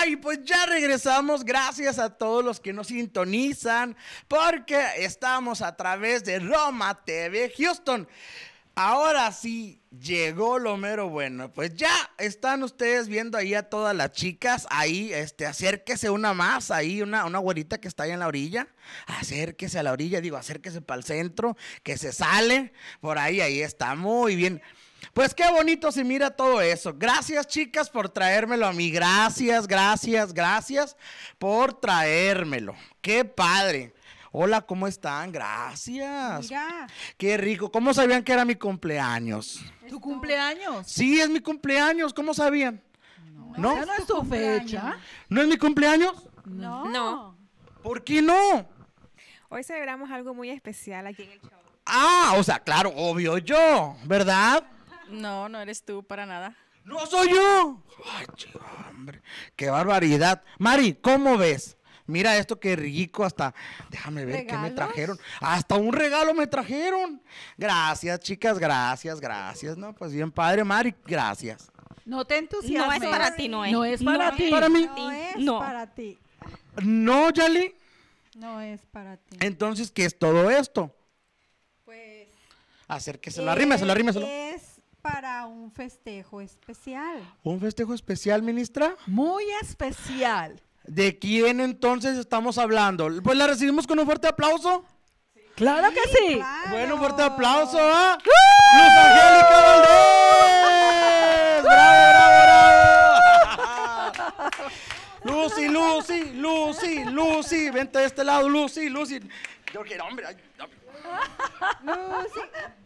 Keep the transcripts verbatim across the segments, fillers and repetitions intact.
y pues ya regresamos. Gracias a todos los que nos sintonizan, porque estamos a través de Roma T V Houston. Ahora sí, llegó lo mero bueno. Pues ya están ustedes viendo ahí a todas las chicas. Ahí, este, acérquese una más, ahí, una, una güerita que está ahí en la orilla. Acérquese a la orilla, digo, acérquese para el centro, que se sale. Por ahí, ahí está, muy bien. Pues qué bonito se mira todo eso. Gracias, chicas, por traérmelo a mí. Gracias, gracias, gracias por traérmelo. Qué padre. Hola, ¿cómo están? Gracias. Mira. Qué rico. ¿Cómo sabían que era mi cumpleaños? ¿Tu cumpleaños? Sí, es mi cumpleaños. ¿Cómo sabían? No, ¿No? esa no es tu fecha. ¿No es mi cumpleaños? No. No. ¿Por qué no? Hoy celebramos algo muy especial aquí en el show. Ah, o sea, claro, obvio yo, ¿verdad? No, no eres tú para nada. ¡No soy yo! Ay, chico, hombre, qué barbaridad. Mari, ¿cómo ves? Mira esto, qué rico, hasta, déjame ver qué me ¿Regalos? trajeron. Hasta un regalo me trajeron. Gracias, chicas, gracias, gracias. No, pues bien padre, Mari, gracias. No te entusiasmes. No es para ti, Noé. No es para No ti. es para mí. No es No. para ti. No, Yali. No es para ti. Entonces, ¿qué es todo esto? Pues. Acérqueselo, arrímeselo, arrímeselo. Es para un festejo especial. ¿Un festejo especial, ministra? Muy especial. ¿De quién entonces estamos hablando? Pues la recibimos con un fuerte aplauso. Claro que sí. Ah, Bueno, un fuerte aplauso a Luz Angélica Valdés. ¡Bravo, bravo, bravo! Lucy, Lucy, Lucy, Lucy, vente de este lado, Lucy, Lucy. Yo quiero, hombre. Ay, Lucy.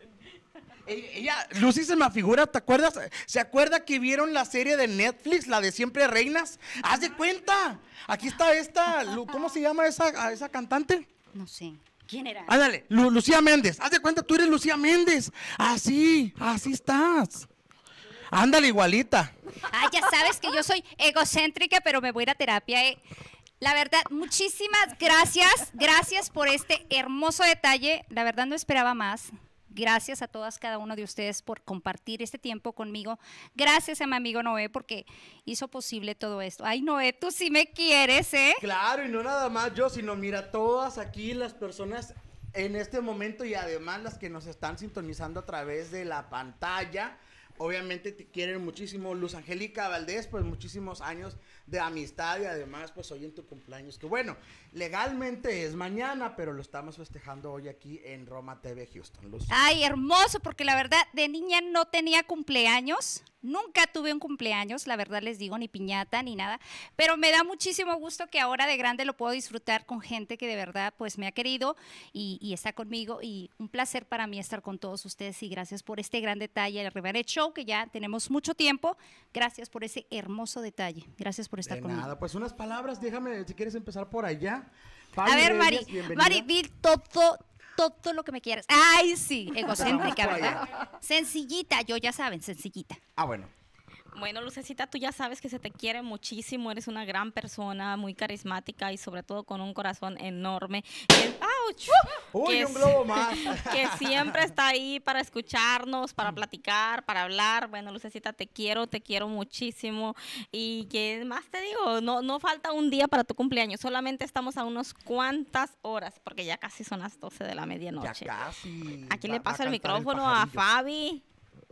Ella, ella- Lucy se me figura, ¿te acuerdas? ¿Se acuerda que vieron la serie de Netflix, la de Siempre Reinas? ¡Haz de cuenta! Aquí está esta, Lu- ¿cómo se llama esa, a esa cantante? No sé. ¿Quién era? Ándale, Lu- Lucía Méndez. Haz de cuenta, tú eres Lucía Méndez. Así, así estás. Ándale, igualita. Ah, ya sabes que yo soy egocéntrica, pero me voy a ir a terapia. eh. La verdad, muchísimas gracias. Gracias por este hermoso detalle. La verdad no esperaba más. Gracias a todas, cada uno de ustedes por compartir este tiempo conmigo. Gracias a mi amigo Noé porque hizo posible todo esto. Ay, Noé, tú sí me quieres, ¿eh? Claro, y no nada más yo, sino mira, todas aquí las personas en este momento y además las que nos están sintonizando a través de la pantalla. Obviamente te quieren muchísimo. Luz Angélica Valdés, pues muchísimos años de amistad y además pues hoy en tu cumpleaños, que bueno, legalmente es mañana, pero lo estamos festejando hoy aquí en Roma T V Houston, Luz. Ay, hermoso, porque la verdad, de niña no tenía cumpleaños, nunca tuve un cumpleaños, la verdad les digo, ni piñata, ni nada, pero me da muchísimo gusto que ahora de grande lo puedo disfrutar con gente que de verdad, pues, me ha querido y, y está conmigo, y un placer para mí estar con todos ustedes, y gracias por este gran detalle, el Rebaret Show, que ya tenemos mucho tiempo, gracias por ese hermoso detalle, gracias por estar De conmigo. nada, pues unas palabras, déjame, si quieres empezar por allá. A Fabi ver, Reyes, Mari, bienvenida. Mari, di todo, todo lo que me quieras. Ay, sí, egocéntrica, Vamos por allá. ¿verdad? Sencillita, yo ya saben, sencillita. Ah, bueno. Bueno, Lucecita, tú ya sabes que se te quiere muchísimo, eres una gran persona, muy carismática y sobre todo con un corazón enorme. Que, ¡auch! Uy, Que un es- globo más. que siempre está ahí para escucharnos, para platicar, para hablar. Bueno, Lucecita, te quiero, te quiero muchísimo. Y que más te digo, no, no falta un día para tu cumpleaños, solamente estamos a unos cuantas horas, porque ya casi son las doce de la medianoche. Ya casi. Aquí Va- le va paso a el cantar micrófono a pajarillo. Fabi.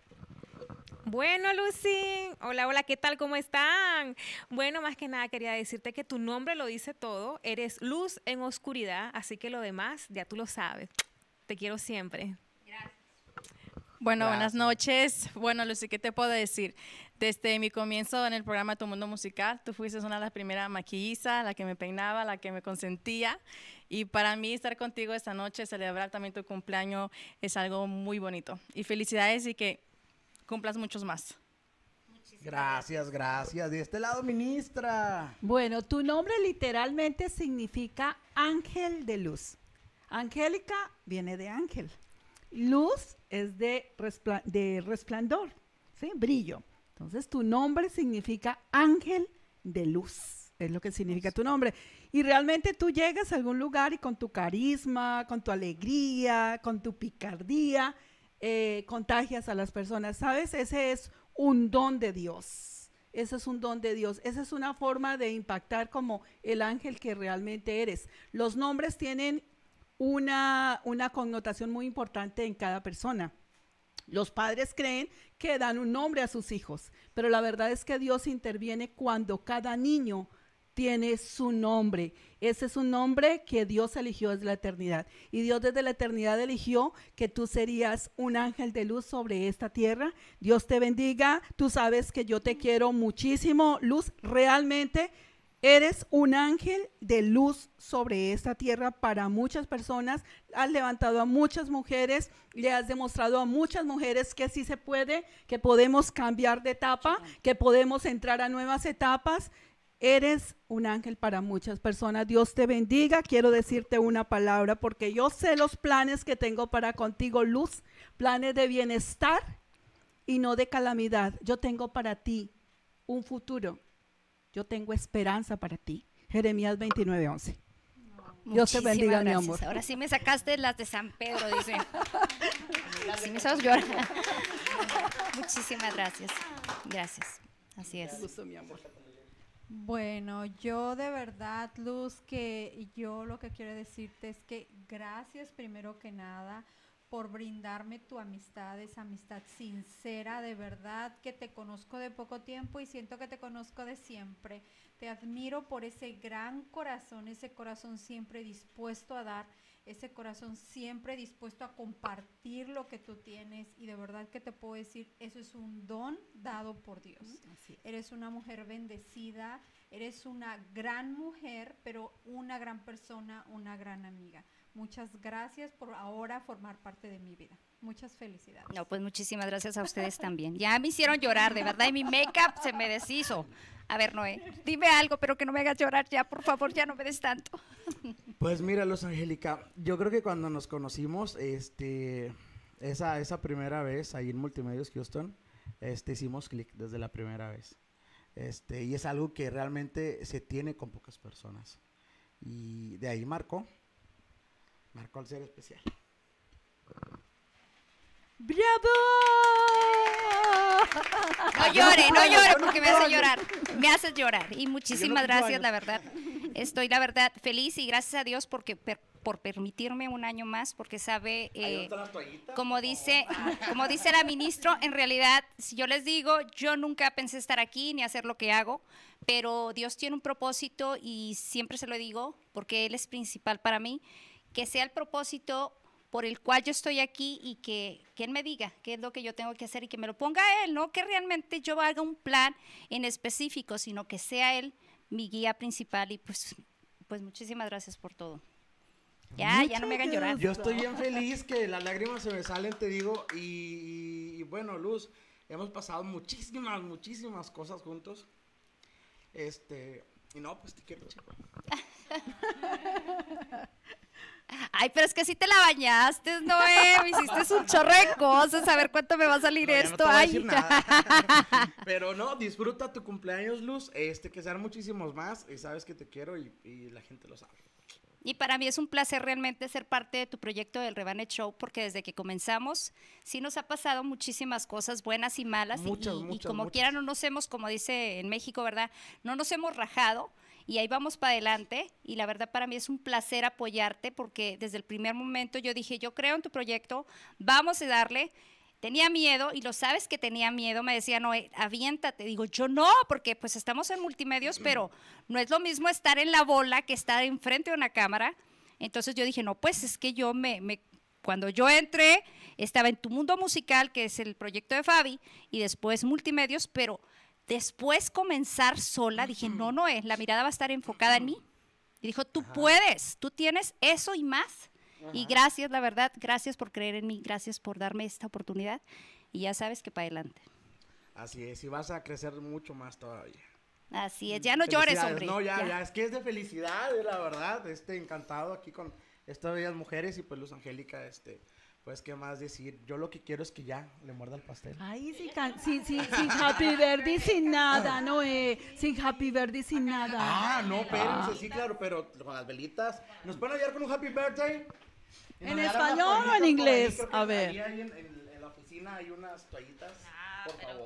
Bueno, Lucy, hola, hola, ¿qué tal? ¿Cómo están? Bueno, más que nada quería decirte que tu nombre lo dice todo, eres luz en oscuridad, así que lo demás ya tú lo sabes. Te quiero siempre. Bueno, Gracias. buenas noches. Bueno, Lucy, ¿qué te puedo decir? Desde mi comienzo en el programa Tu Mundo Musical, tú fuiste una de las primeras maquillistas, la que me peinaba, la que me consentía. Y para mí estar contigo esta noche, celebrar también tu cumpleaños, es algo muy bonito. Y felicidades y que cumplas muchos más. Gracias, gracias. De este lado, ministra. Bueno, tu nombre literalmente significa ángel de luz. Angélica viene de ángel. Luz es de, respla- de resplandor, ¿sí? Brillo. Entonces, tu nombre significa ángel de luz. Es lo que significa tu nombre. Y realmente tú llegas a algún lugar y con tu carisma, con tu alegría, con tu picardía, eh, contagias a las personas. ¿Sabes? Ese es un don de Dios. ese es un don de Dios. Esa es una forma de impactar como el ángel que realmente eres. Los nombres tienen una, una connotación muy importante en cada persona. Los padres creen que dan un nombre a sus hijos, pero la verdad es que Dios interviene cuando cada niño tiene su nombre. Ese es un nombre que Dios eligió desde la eternidad. Y Dios desde la eternidad eligió que tú serías un ángel de luz sobre esta tierra. Dios te bendiga. Tú sabes que yo te quiero muchísimo, Luz. Realmente eres un ángel de luz sobre esta tierra para muchas personas. Has levantado a muchas mujeres, le has demostrado a muchas mujeres que sí se puede, que podemos cambiar de etapa, que podemos entrar a nuevas etapas. Eres un ángel para muchas personas. Dios te bendiga. Quiero decirte una palabra porque yo sé los planes que tengo para contigo, Luz. Planes de bienestar y no de calamidad. Yo tengo para ti un futuro. Yo tengo esperanza para ti. Jeremías veintinueve, once. Dios te bendiga, Muchísimas mi gracias. amor. Ahora sí me sacaste las de San Pedro, dice. Sí me hizo llorar. Muchísimas gracias. Gracias. Así es. Gusto, mi amor. Bueno, yo de verdad, Luz, que yo lo que quiero decirte es que gracias primero que nada por brindarme tu amistad, esa amistad sincera, de verdad, que te conozco de poco tiempo y siento que te conozco de siempre. Te admiro por ese gran corazón, ese corazón siempre dispuesto a dar, ese corazón siempre dispuesto a compartir lo que tú tienes y de verdad que te puedo decir, eso es un don dado por Dios. Así es. Eres una mujer bendecida, eres una gran mujer, pero una gran persona, una gran amiga. Muchas gracias por ahora formar parte de mi vida. Muchas felicidades. No, pues muchísimas gracias a ustedes también. Ya me hicieron llorar, de verdad, y mi make-up se me deshizo. A ver, Noé, dime algo, pero que no me hagas llorar ya, por favor, ya no me des tanto. Pues mira, Luz Angélica, yo creo que cuando nos conocimos, este, esa, esa primera vez ahí en Multimedios Houston, este, hicimos clic desde la primera vez. Este, y es algo que realmente se tiene con pocas personas. Y de ahí marcó, marcó al ser especial. ¡Bravo! No llore, no llore porque me hace llorar. Me haces llorar. Y Yo muchísimas no gracias, años. la verdad. Estoy, la verdad, feliz y gracias a Dios porque, per- por permitirme un año más, porque sabe, eh, como dice, como dice la ministro, en realidad, si yo les digo, yo nunca pensé estar aquí ni hacer lo que hago, pero Dios tiene un propósito y siempre se lo digo, porque Él es principal para mí, que sea el propósito por el cual yo estoy aquí y que, que Él me diga qué es lo que yo tengo que hacer y que me lo ponga Él, no que realmente yo haga un plan en específico, sino que sea Él mi guía principal y pues, pues muchísimas gracias por todo. Ya, ya no me hagan llorar. Yo estoy bien feliz que las lágrimas se me salen, te digo, y, y- y bueno, Luz, hemos pasado muchísimas, muchísimas cosas juntos. Este, y no, pues te quiero, chico. Ay, pero es que si te la bañaste, Noé, me hiciste un chorro de cosas, a ver cuánto me va a salir No, ya no esto. te voy a Ay, decir nada. Pero no, disfruta tu cumpleaños, Luz, este, que sean muchísimos más, y sabes que te quiero y, y la gente lo sabe. Y para mí es un placer realmente ser parte de tu proyecto del Rebane Show, porque desde que comenzamos sí nos ha pasado muchísimas cosas buenas y malas. y- Muchas, y, y muchas, como muchas. quiera no nos hemos, como dice en México, ¿verdad? No nos hemos rajado y ahí vamos para adelante. Y la verdad para mí es un placer apoyarte, porque desde el primer momento yo dije, yo creo en tu proyecto, vamos a darle. Tenía miedo, y lo sabes que tenía miedo, me decía, no, aviéntate. Digo, yo no, porque pues estamos en multimedios, pero no es lo mismo estar en la bola que estar enfrente de una cámara. Entonces yo dije, no, pues es que yo me, me, cuando yo entré, estaba en Tu Mundo Musical, que es el proyecto de Fabi, y después multimedios, pero después comenzar sola, dije, no, no, la mirada va a estar enfocada en mí. Y dijo, tú puedes, tú tienes eso y más. Y gracias, la verdad, gracias por creer en mí, gracias por darme esta oportunidad. Y ya sabes que para adelante. Así es, y vas a crecer mucho más todavía. Así es, ya no llores, Felicidades. hombre. No, ya, ya. ya, es que es de felicidad, eh, la verdad, este, encantado aquí con estas bellas mujeres y pues Luz Angélica, este, pues, ¿qué más decir? Yo lo que quiero es que ya le muerda el pastel. Ay, sí, can- sí, sí, sin Happy Birthday, sin nada, Noé. Sin Happy Birthday, sin nada. Ah, no, espérense, sí, claro, pero con las velitas. ¿Nos pueden ayudar con un happy birthday? Y ¿En nos regalan español unas o en toallitas por ahí, inglés? creo que A ver. ahí hay en, en- en la oficina hay unas toallitas, por favor.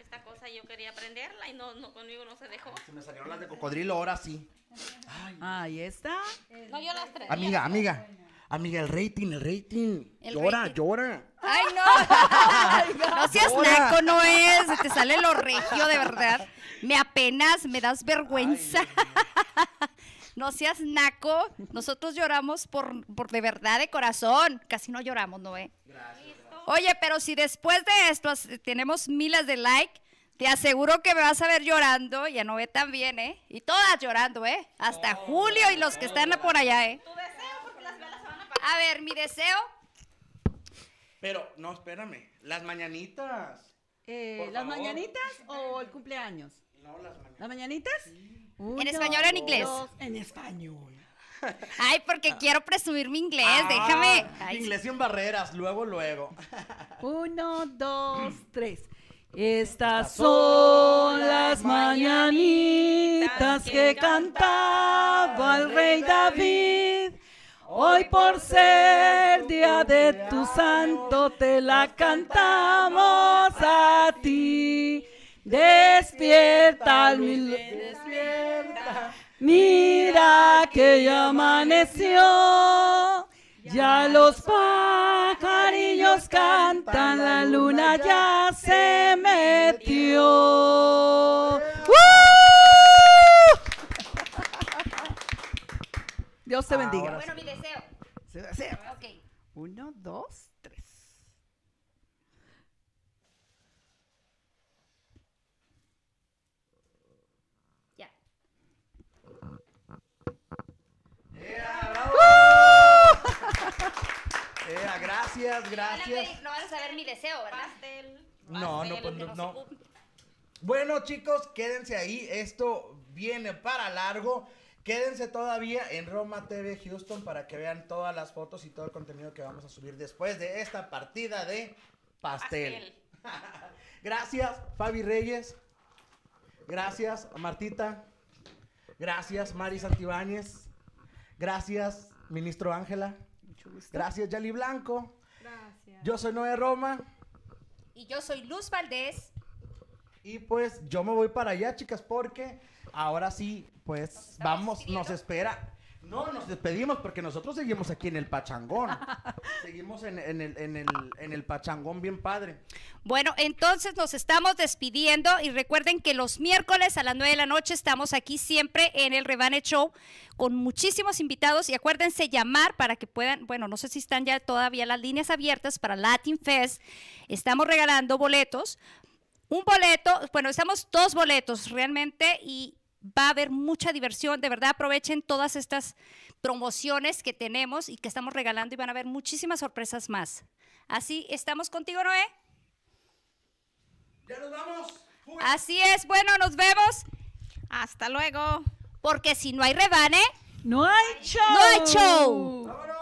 esta cosa y yo quería aprenderla y no, no conmigo no se dejó. Se me salieron las de cocodrilo, ahora sí. Ay. Ahí está. No, yo las tres. Amiga, amiga. Amiga, el rating, el rating. El llora, rating. llora. Ay, no. No seas Ahora. naco, no es. Se te sale lo regio, de verdad. Me apenas, me das vergüenza. No seas naco. Nosotros lloramos por, por de verdad, de corazón. Casi no lloramos, ¿no, eh? Gracias. Oye, pero si después de esto as- tenemos miles de like, te aseguro que me vas a ver llorando. Ya no ve tan bien, ¿eh? Y todas llorando, ¿eh? Hasta Julio y los que están por allá, ¿eh? Tu deseo porque las velas se van a apagar. A ver, mi deseo. Pero, no, espérame. Las mañanitas. Eh, Por ¿Las favor. mañanitas o el cumpleaños? No, las mañanitas. ¿Las mañanitas? ¿En español o en inglés? dos, en español. Ay, porque quiero presumir mi inglés, Ah, déjame. Ay, Inglés sin barreras, luego, luego. Uno, dos, tres. Estas son las mañanitas que cantaba el rey David. Hoy por ser día de tu santo te la cantamos a ti. Despierta, al mil- despierta. Mira que ya amaneció. Ya los pajarillos cantan, la luna ya se metió. ¡Uh! Dios te bendiga. bueno, mi deseo. Se desea. Ok. Uno, dos, tres. Ya. Ea, gracias, gracias. No van a saber mi deseo, ¿verdad? Pastel. No, no, pastel, pues, que no, se no. ocupe. Bueno, chicos, quédense ahí. Esto viene para largo. Quédense todavía en Roma T V Houston para que vean todas las fotos y todo el contenido que vamos a subir después de esta partida de pastel. Pastel. Gracias, Fabi Reyes. Gracias, Martita. Gracias, Mari Santibáñez. Gracias, Ministro Ángela. Mucho gusto. Gracias, Yali Blanco. Gracias. Yo soy Noé Roma. Y yo soy Luz Valdés. Y pues yo me voy para allá, chicas, porque ahora sí, pues vamos, nos espera. No, nos despedimos porque nosotros seguimos aquí en el Pachangón. Seguimos en, en el, en, el, en el Pachangón bien padre. Bueno, entonces nos estamos despidiendo y recuerden que los miércoles a las nueve de la noche estamos aquí siempre en el Rebane Show con muchísimos invitados y acuérdense llamar para que puedan, bueno, no sé si están ya todavía las líneas abiertas para Latin Fest. Estamos regalando boletos. Un boleto, bueno, estamos dos boletos realmente y va a haber mucha diversión. De verdad, aprovechen todas estas promociones que tenemos y que estamos regalando y van a haber muchísimas sorpresas más. Así, ¿estamos contigo, Noé? ¡Ya nos vamos! Así es, bueno, nos vemos, Hasta luego. porque si no hay rebane, No hay show. no hay show. ¡Vámonos!